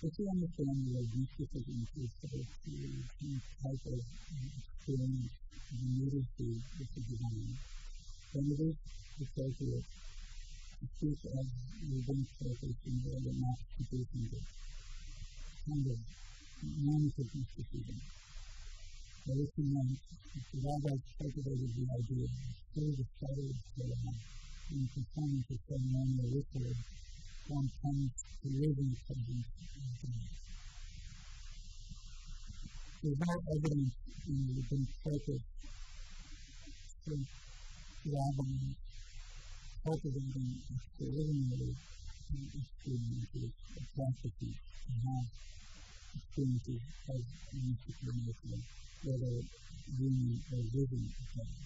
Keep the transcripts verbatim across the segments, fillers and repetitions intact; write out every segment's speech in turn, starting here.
If you understand the way mysticism is sort of the type of experience you notice with the divine, then it is appropriate to speak of rabbinic circles in the way that Mysticism is kind of normative mysticism. But if you want, if the rabbis cultivated the idea of through the study of Torah in conformity to ceremonial ritual, one comes to live in the presence of God. There's no evidence in the rabbinic circles for rabbis cultivating extraordinary experiences of practices and have experiences of mystical nature, whether dreaming or living with God.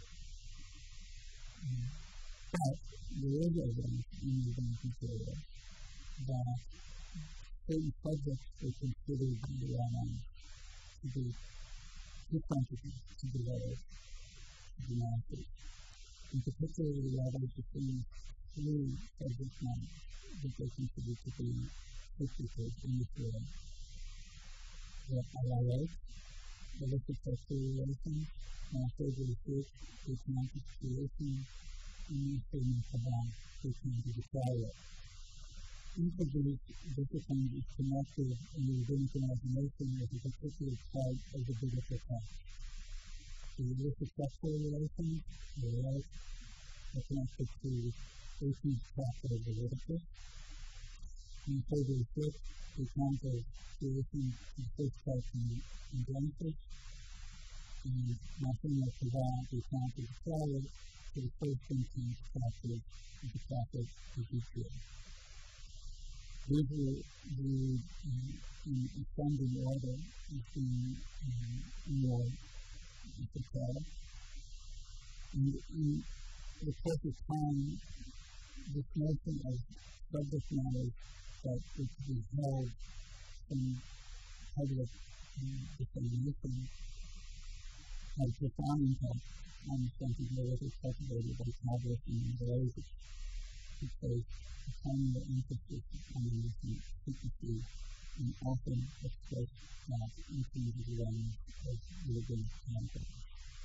But there is evidence in the rabbinic material that certain subjects are considered by the rabbis to be too sensitive to the letters of the masters. In particular, the rabbis distinguish three subject matters that they consider to be secretive in this way. The alayot, illicit sexual relations, master of the fish, which amounts to creation, and master of Kabbalah, which amounts to trial. Each of these disciplines is connected in the rabbinic imagination with a particular part of the biblical text. The illicit sexual relations, the right, are connected to the eighteenth chapter of Leviticus. And so the fifth, the account of creation, the first part in Genesis, and Master of Kabbalah, the account of the trial, to the first eighteenth chapter of the prophet Ezekiel. These are the in ascending order as being more esoteric. And in the course of time, this notion of subject matter that is held in public dissemination has profound impact on the sense of religious cultivated by Kabbalists and Mendeleevs, because the primary emphasis on the notion of secrecy and often expressed that in terms of the range of religious concepts.